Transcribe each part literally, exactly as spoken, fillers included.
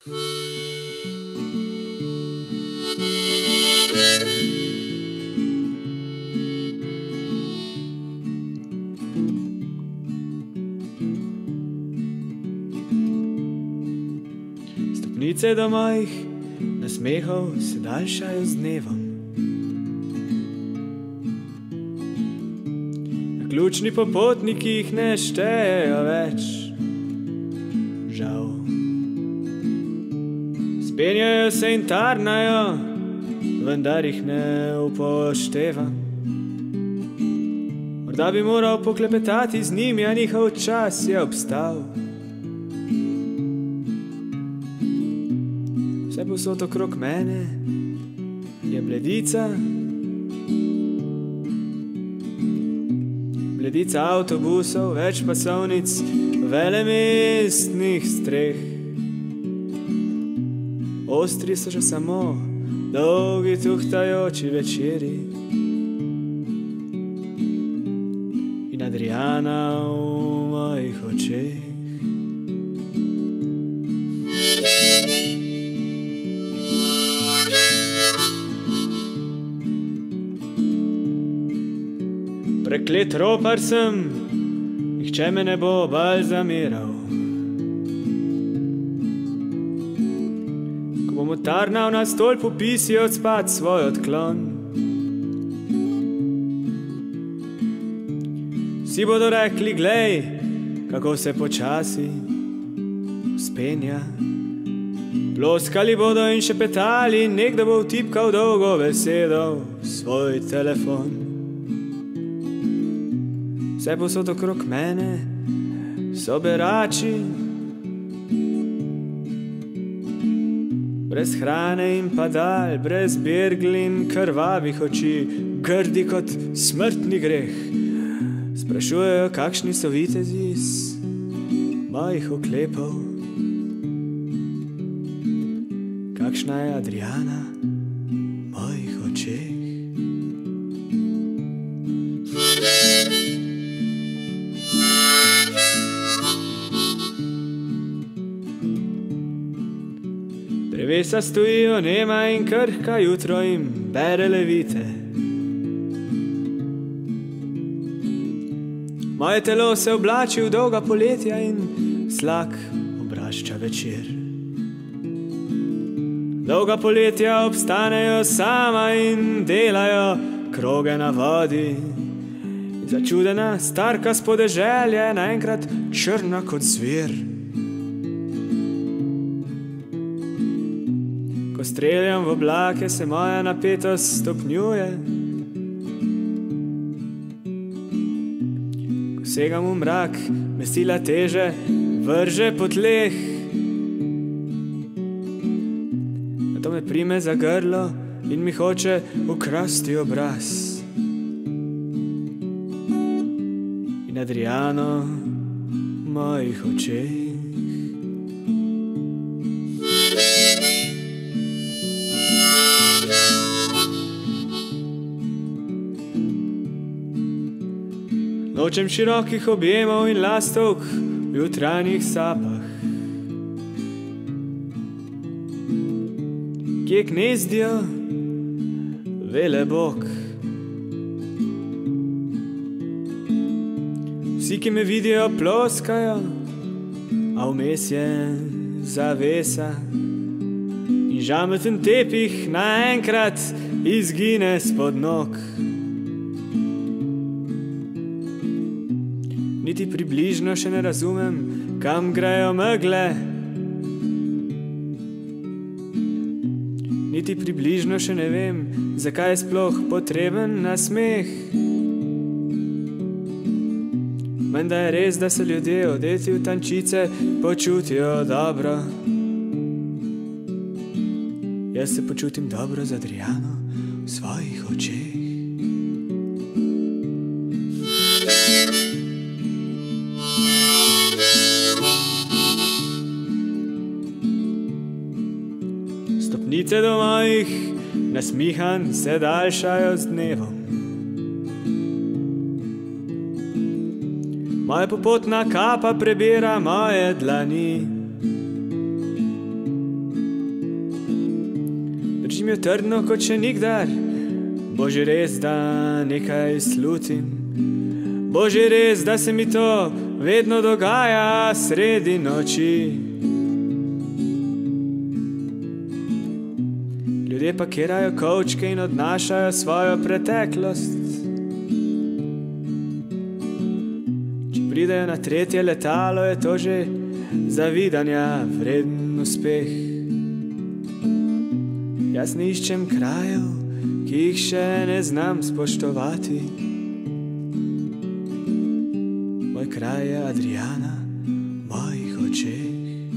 Stopnice do mojih nasmehov se daljšajo z dnevom. Naključni popotniki jih ne štejejo več, žal. Spenjajo se in tarnajo, vendar jih ne upoštevam. Morda bi moral poklepetati z njimi, a njihov čas je obstal. Vse povsod okrog mene je bledica, bledica avtobusov, več pasovnic, velemestnih streh. Ostri so še samo dolgi tuhtajoči večeri in Adriana v mojih očeh. Preklet ropar sem, nihče me ne bo balzamiral. Ko bom utarnal na stolpu, pisi odspat svoj odklon. Vsi bodo rekli, glej, kako se počasi vzpenja. Ploskali bodo in šepetali, nekdo bo vtipkal dolgo besedo v svoj telefon. Vse povsod okrog mene so berači, brez hrane in padal, brez bergl in krvavih oči, grdi kot smrtni greh. Sprašujejo, kakšni so vitezi iz mojih oklepov, kakšna je Adriana v mojih očeh. Drevesa stojijo nema in krhka, jutro jim bere levite. Moje telo se oblači v dolga poletja in slak obrašča večer. Dolga poletja obstanejo sama in delajo kroge na vodi. Začudena starka s podeželja, naenkrat črna kot zver. Ko streljam v oblake, se moja napetost stopnjuje. Ko segam v mrak, me sila teže vrže po tleh. Nato me prime za grlo in mi hoče ukrasti obraz. In Adriano v mojih očeh. Nočem širokih objemov in lastovk v jutranjih sapah. Kje gnezdijo velebog. Vsi, ki me vidijo, ploskajo, a vmes je zavesa in žameten tepih naenkrat izgine spod nog. Niti približno še ne razumem, kam grejo megle. Niti približno še ne vem, zakaj je sploh potreben nasmeh. Menda je res, da se ljudje odeti v tančice počutijo dobro. Jaz se počutim dobro z Adriano v svojih očeh. Stopnice do mojih nasmihanj se daljšajo z dnevom. Moja popotna kapa prebira moje dlani. Držim jo trdno kot še nikdar. Bože, res, da nekaj slutim. Bože, res, da se mi to vedno dogaja sredi noči. Ljudje pakirajo kovčke in odnašajo svojo preteklost. Če pridejo na tretje letalo, je to že zavidanja vreden uspeh. Jaz ne iščem krajev, ki jih še ne znam spoštovati. Moj kraj je Adriana v mojih očeh.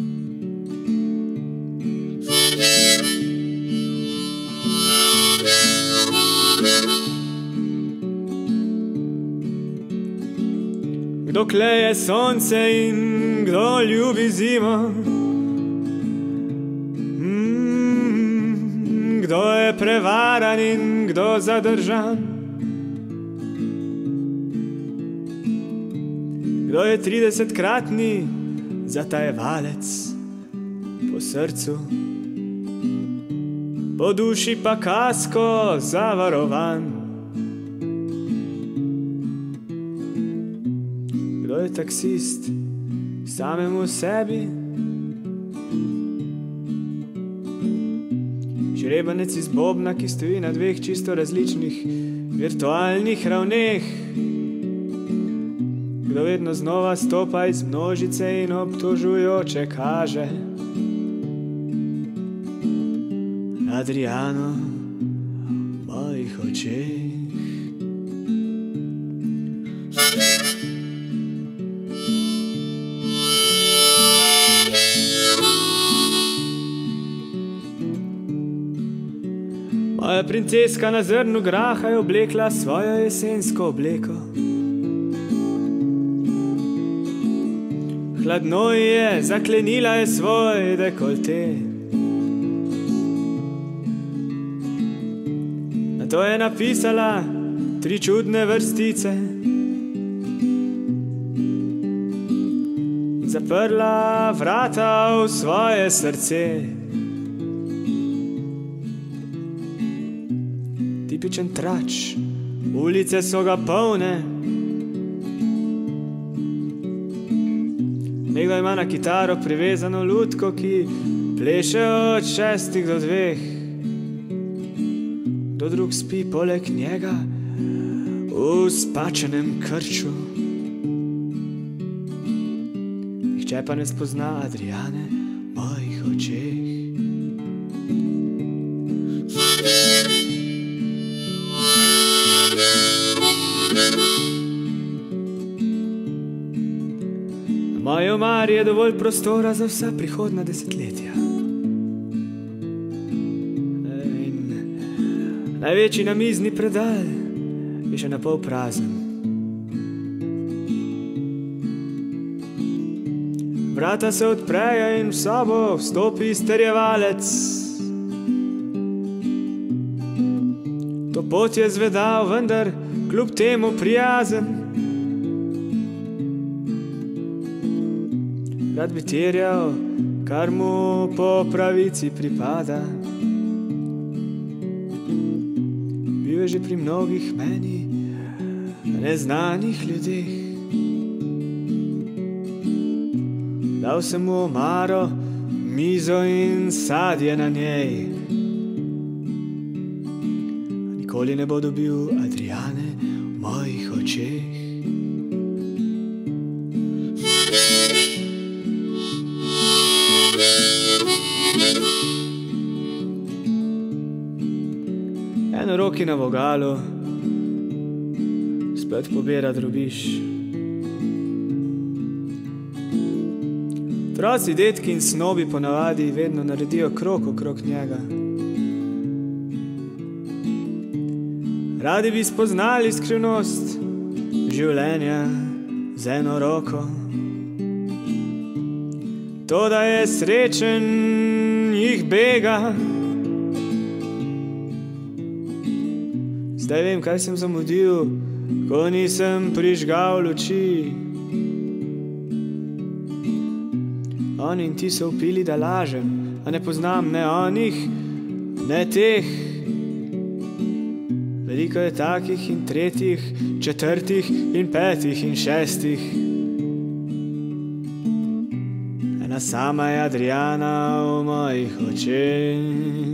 Kdo kleje sonce in kdo ljubi zimo? Mm, kdo je prevaran in kdo zadržan? Kdo je tridesetkratni zatajevalec po srcu, po duši pa kasko zavarovan? Kdo je taksist samemu sebi? Žrebanec iz bobna, ki stoji na dveh čisto različnih virtualnih ravneh. Kdo vedno znova stopa iz množice in obtožujoče kaže Adriano v mojih očeh. Moja princeska na zrnu graha je oblekla svojo jesensko obleko. Hladno je, zaklenila je svoj dekolte. Nato je napisala tri čudne vrstice in zaprla vrata v svoje srce. Tipičen trač, ulice so ga polne. Nekdo ima na kitaro privezano lutko, ki pleše od šestih do dveh. Kdo drug spi poleg njega v spačenem krču. Nihče pa ne spozna Adriane v mojih očeh. V moji omari je dovolj prostora za vsa prihodna desetletja. In največji namizni predal je še napol prazen. Vrata se odprejo in v sobo vstopi izterjevalec. To pot je zvedal, vendar kljub temu prijazen. Rad bi terjal, kar mu po pravici pripada. Bil je že pri mnogih meni neznanih ljudeh. Dal sem mu omaro, mizo in sadje na njej. Nikoli ne bo dobil Adriane v mojih očeh. Enoroki na vogalu spet pobira drobiž. Otroci, detki in snobi ponavadi vedno naredijo krog okrog njega. Radi bi spoznali skrivnost življenja z eno roko. To, da je srečen, jih bega. Zdaj vem, kaj sem zamudil, ko nisem prižgal luči. Oni in ti so vpili, da lažem, a ne poznam ne onih, ne teh. Veliko je takih in tretjih, četrtih in petih in šestih. Ena sama je Adriana v mojih očeh.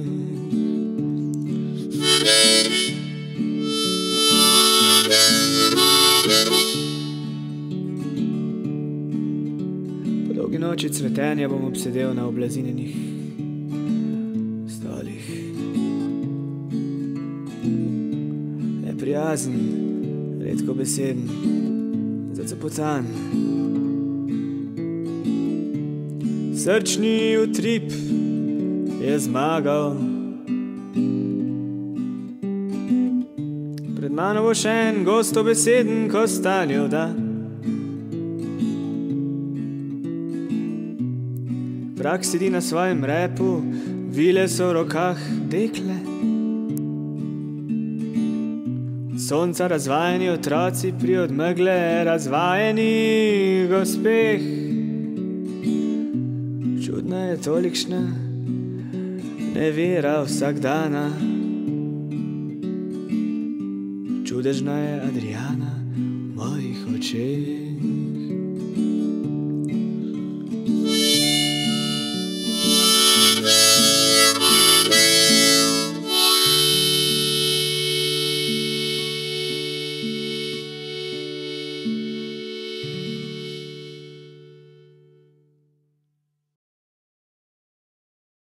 Po dolgi noči cvetenja bom obsedel na oblazinjenih stolih. Neprijazen, redko beseden, zacepotan. Srčni utrip je zmagal. Pred mano bo še en gostobeseden kostanjev dan. Vrak sedi na svojem repu, vile so v rokah dekle. Od sonca razvajeni otroci pri odmegle razvajeni gospeh. Čudna je tolikšna nevera vsakdana. Čudežna je Adriana v mojih očeh.